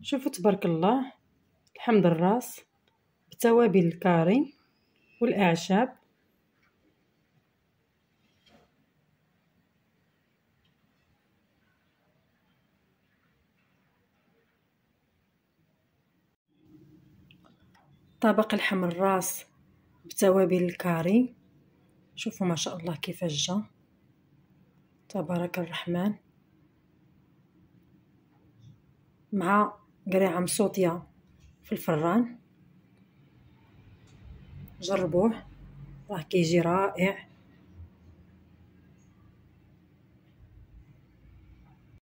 شوفوا تبارك الله، الحمض الراس بتوابل الكاري والأعشاب. طبق الحمض الراس بتوابل الكاري. شوفوا ما شاء الله كيفاش جا، تبارك الرحمن، مع قريعة مصوطية في الفران. جربوه راه كيجي رائع.